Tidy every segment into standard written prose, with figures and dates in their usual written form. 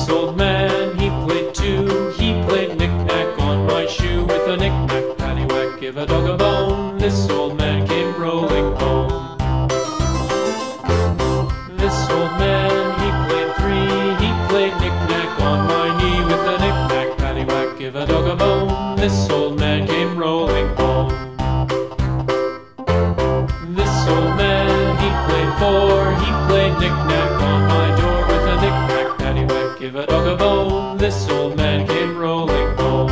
This old man, he played too. He played knick-knack on my shoe. With a knick-knack, paddywhack, give a dog a bone. This old man came rolling home. This old man, he played three. He played knick-knack on my knee. With a knick-knack, paddywhack, give a dog a bone. This old man came rolling home. This old man, he played four. He played knick-knack on my door. With a knick-knack, paddywhack, give a dog a bone. This old man came rolling home.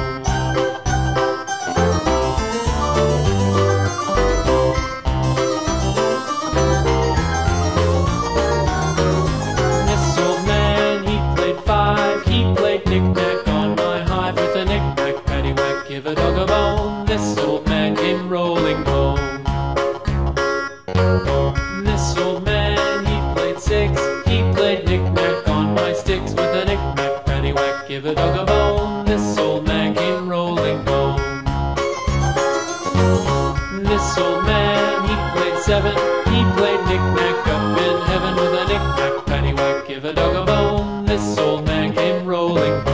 This old man, he played five. He played knick-knack on my hive. With a knick-knack, paddywhack, give a dog a bone. This old man came rolling home. This old man, he played six. He played knick-knack on my sticks. With a knick-knack, paddywhack, give a dog a bone. This old man came rolling home. This old man, he played seven. He played knick-knack up in heaven. With a knick-knack, paddywhack, give a dog a bone. This old man came rolling home.